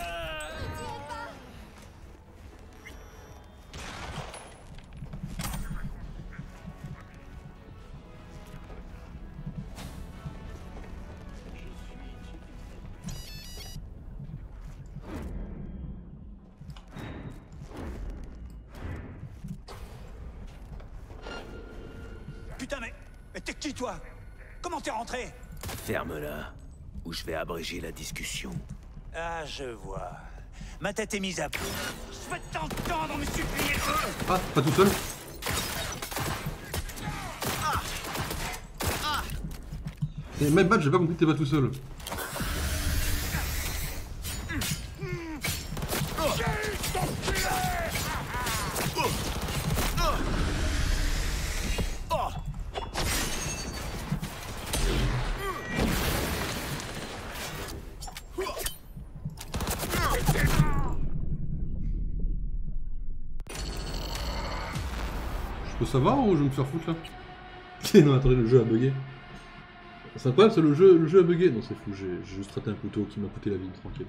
Putain mais... mais t'es qui toi? Comment t'es rentré? Ferme-la, ou je vais abréger la discussion. Ah je vois. Ma tête est mise à prix. Je vais t'entendre me supplier. Ah, pas tout seul. Et my bad, j'ai pas compris que t'es pas tout seul. Je peux savoir ou je vais me faire foutre là? Non attendez, le jeu a bugué. C'est incroyable, c'est le jeu, le jeu a bugué. Non c'est fou, j'ai juste raté un couteau qui m'a coûté la vie, tranquille.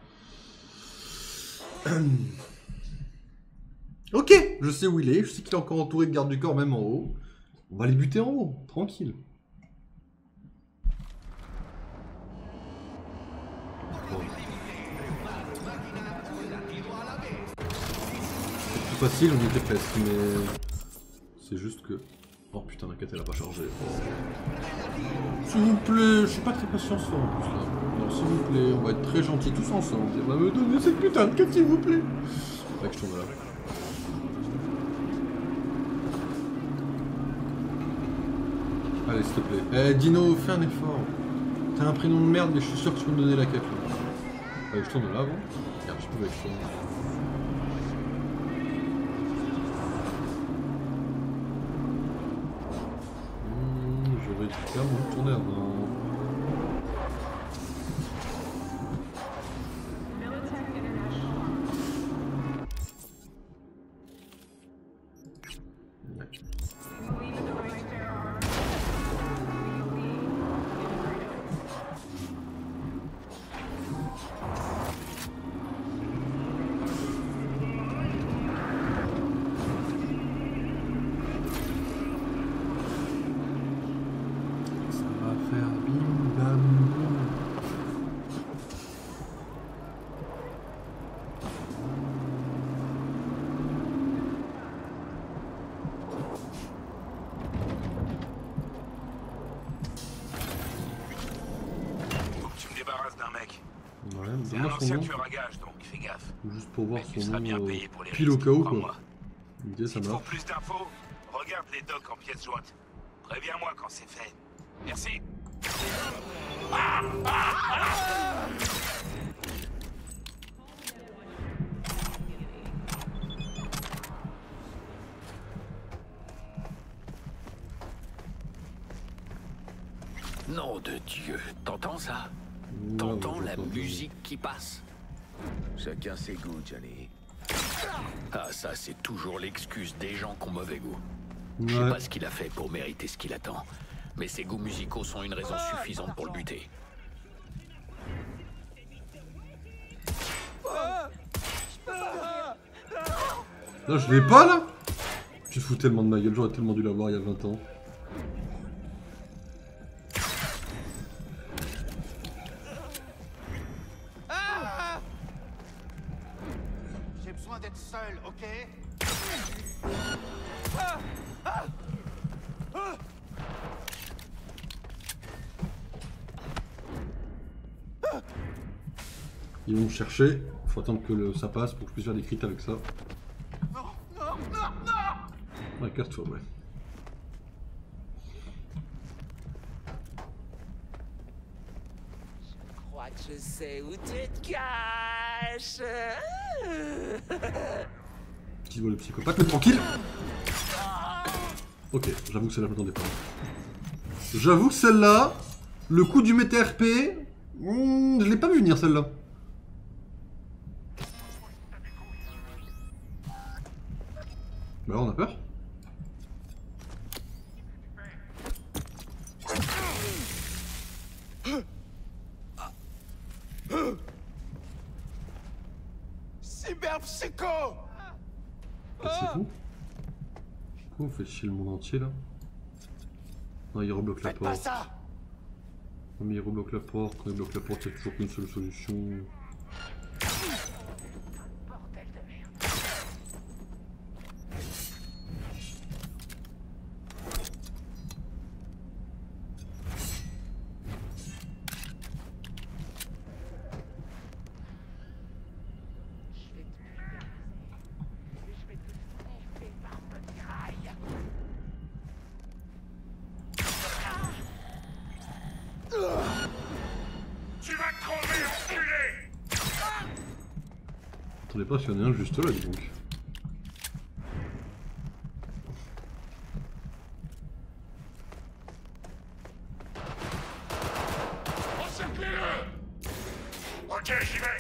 Ok, je sais où il est, je sais qu'il est encore entouré de gardes du corps même en haut. On va les buter en haut, tranquille. Bon. C'est plus facile, on y était presque, mais... C'est juste que... Oh putain, la quête elle a pas chargé. Oh. S'il vous plaît, je suis pas très patient ça en plus là. Non, s'il vous plaît, on va être très gentils tous ensemble. On va me donner cette putain de quête s'il vous plaît. Faudrait que je tourne là. Allez, s'il te plaît. Eh, Dino, fais un effort. T'as un prénom de merde, mais je suis sûr que tu peux me donner la quête là. Allez, je tourne là avant. Regarde, je peux avec ça. Vous tourner avant. C'est un ancien tueur à gages, donc fais gaffe. Juste pour voir Mais tu son seras nom bien euh, payé pour les pile au risques, cas où crois-moi. quoi. Ok, ça S'il te faut marche. plus d'infos, regarde les docs en pièces jointes. Préviens-moi quand c'est fait. Merci. Ah, ah, ah Nom de Dieu, t'entends ça? Ouais, T'entends ouais, la j'entends. musique qui passe? Chacun ses goûts, Johnny. Ah, ça, c'est toujours l'excuse des gens qui ont mauvais goût. Je sais Ouais. pas ce qu'il a fait pour mériter ce qu'il attend, mais ses goûts musicaux sont une raison suffisante pour le buter. Là, je l'ai pas là. Tu te fous tellement de ma gueule, j'aurais tellement dû l'avoir il y a vingt ans. J'ai besoin d'être seul, ok? Ils vont me chercher. Faut attendre que le- ça passe pour que je puisse faire des crits avec ça. Non, non, non, non! Ouais, casse-toi, ouais. Je crois que je sais où tu te caches. Petit vol de psychopathe, mais tranquille. Ok, j'avoue que celle-là, je m'attendais pas. J'avoue que celle-là, le coup du méta R P, hmm, je l'ai pas vu venir celle-là. Bah alors on a peur. Cyberpsycho! Ah, c'est fou. Pourquoi on fait chier le monde entier là? Non, il rebloque la Faites pas porte. ça! Non, mais il rebloque la porte. Quand il bloque la porte, il y a toujours qu'une seule solution. Tu vas crever, enculé! Attendez pas, s'il y en a un juste là, dis donc. Encerclez-le! Ok, j'y vais!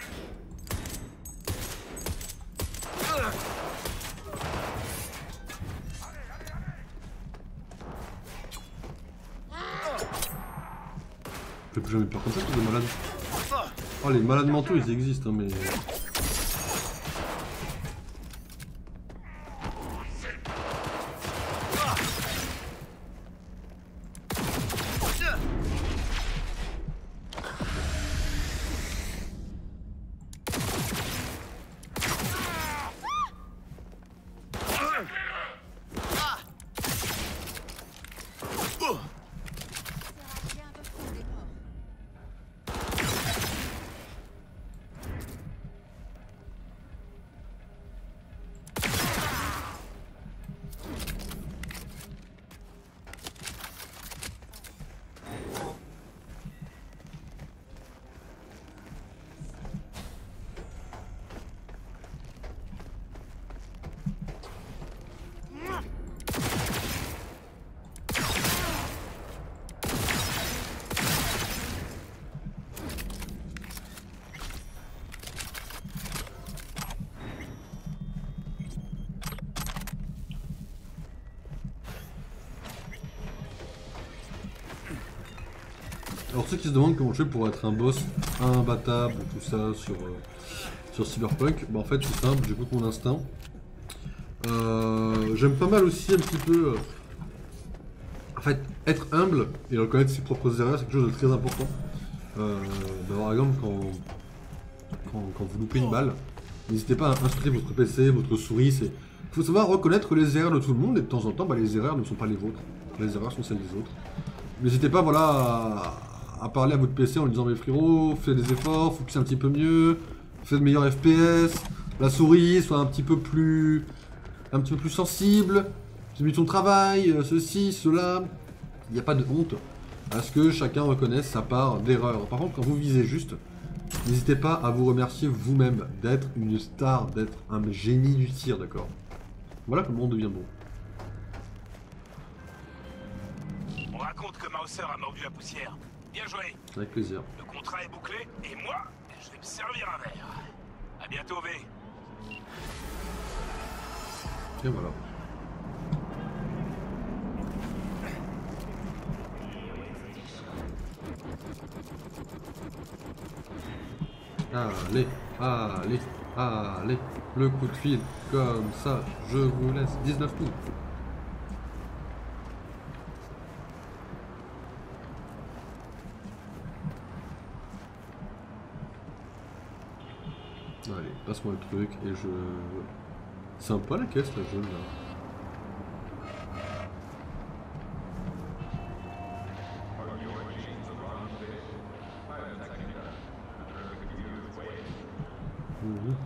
Je fais plus jamais peur comme ça, c'est des malades. Oh, les malades mentaux, ils existent, hein, mais... Alors ceux qui se demandent comment je fais pour être un boss imbattable, tout ça sur, euh, sur Cyberpunk, bah en fait c'est simple, j'écoute mon instinct. Euh, J'aime pas mal aussi un petit peu... Euh, en fait, être humble et reconnaître ses propres erreurs, c'est quelque chose de très important. Euh, bah, par exemple, quand, quand, quand vous loupez une balle, n'hésitez pas à instruire votre P C, votre souris. Il faut savoir reconnaître les erreurs de tout le monde et de temps en temps, bah, les erreurs ne sont pas les vôtres. Les erreurs sont celles des autres. N'hésitez pas voilà, à, à parler à votre P C en lui disant mais frérot, fais des efforts, faut que c'est un petit peu mieux, fais de meilleurs F P S, la souris soit un petit peu plus, un petit peu plus sensible, j'ai mis ton travail, ceci, cela. Il n'y a pas de honte à ce que chacun reconnaisse sa part d'erreur. Par contre, quand vous visez juste, n'hésitez pas à vous remercier vous-même d'être une star, d'être un génie du tir, d'accord? Voilà comment on devient bon. On raconte que Mauser a mordu la poussière. Bien joué. Avec plaisir. Le contrat est bouclé et moi, je vais me servir un verre. À bientôt, V. Et voilà. Allez, allez, allez, le coup de fil, comme ça, je vous laisse. dix-neuf coups. Allez, passe-moi le truc et je... Sympa la caisse, la jaune, là. Mmh.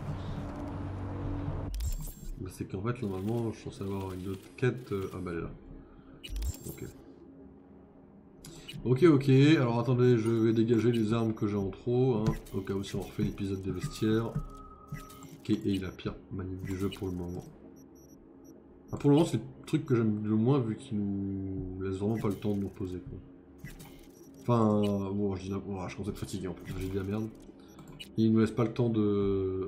C'est qu'en fait, normalement, je suis censé avoir une autre quête... Euh... Ah bah elle est là. Ok. Ok, ok, alors attendez, je vais dégager les armes que j'ai en trop, hein, au cas où si on refait l'épisode des vestiaires. Ok, et il a pire manip du jeu pour le moment. Ah, pour le moment, c'est le truc que j'aime le moins, vu qu'il nous laisse vraiment pas le temps de nous reposer, quoi. Enfin, bon, je dis... Oh, je commence à être fatigué en plus, j'ai dit la merde. Il nous laisse pas le temps de...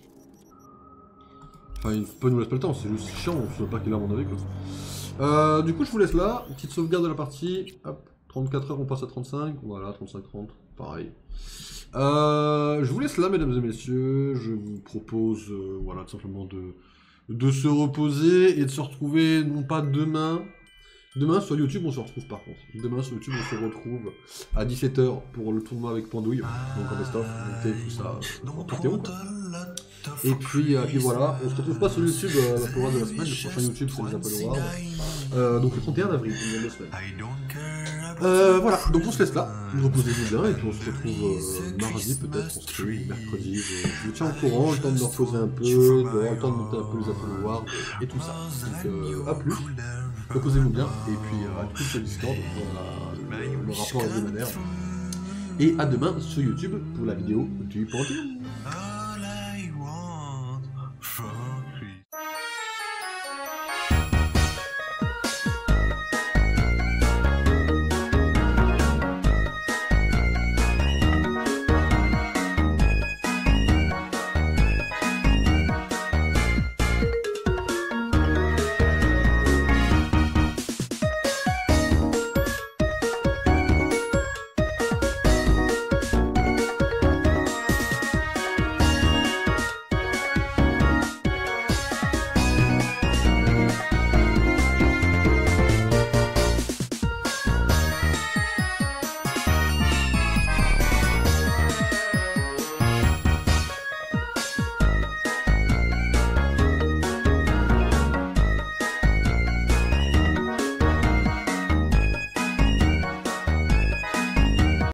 Enfin, il peut nous laisse pas le temps, c'est juste chiant, on se voit pas qu'il a à mon avis, quoi. Euh, du coup, je vous laisse là, une petite sauvegarde de la partie, hop. trente-quatre heures, on passe à trente-cinq, voilà, trente-cinq trente, pareil. Euh, je vous laisse là, mesdames et messieurs, je vous propose, euh, voilà, tout simplement de, de se reposer et de se retrouver, non pas demain, demain sur YouTube on se retrouve par contre, demain sur YouTube on se retrouve à dix-sept heures pour le tournoi avec Pandouille, donc en best-of, tout ça, en Panthéon, quoi. Et puis, euh, puis voilà, on se retrouve pas sur YouTube euh, pour le de la semaine, le prochain YouTube c'est les Apple Awards, euh, donc le trente et un avril, il y a deux semaines. Euh, voilà, donc on se laisse là, reposez-vous bien, et puis on se retrouve euh, mardi peut-être, en stream, mercredi, je, je vous tiens au courant, le temps de me reposer un peu, d'avoir le temps de monter un peu les Apple Awards, et tout ça. Donc euh, à plus, reposez-vous bien, et puis euh, à tous sur Discord pour la, le, le rapport hebdomadaire. Et à demain sur YouTube pour la vidéo du Panthéon.